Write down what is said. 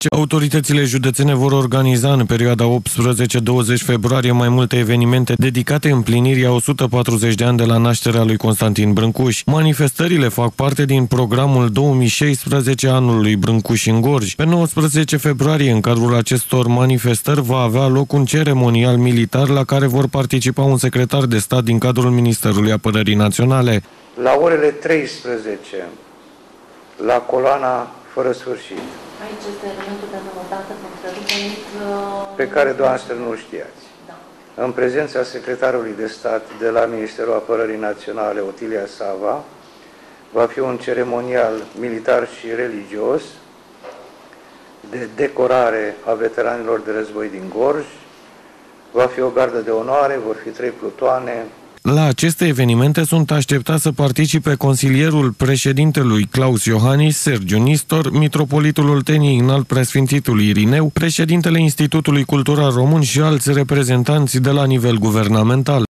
Autoritățile județene vor organiza în perioada 18-20 februarie mai multe evenimente dedicate împlinirii a 140 de ani de la nașterea lui Constantin Brâncuș. Manifestările fac parte din programul 2016 anului Brâncuș în Gorj. Pe 19 februarie, în cadrul acestor manifestări, va avea loc un ceremonial militar la care vor participa un secretar de stat din cadrul Ministerului Apărării Naționale. La orele 13, la coloana fără sfârșit. Aici este elementul de noutate pe care dumneavoastră nu știați. Da. În prezența secretarului de stat de la Ministerul Apărării Naționale, Otilia Sava, va fi un ceremonial militar și religios de decorare a veteranilor de război din Gorj. Va fi o gardă de onoare, vor fi 3 plutoane. La aceste evenimente sunt așteptați să participe consilierul președintelui Claus Iohannis, Sergiu Nistor, mitropolitul Olteniei Înalt Preasfințitul Irineu, președintele Institutului Cultural Român și alți reprezentanți de la nivel guvernamental.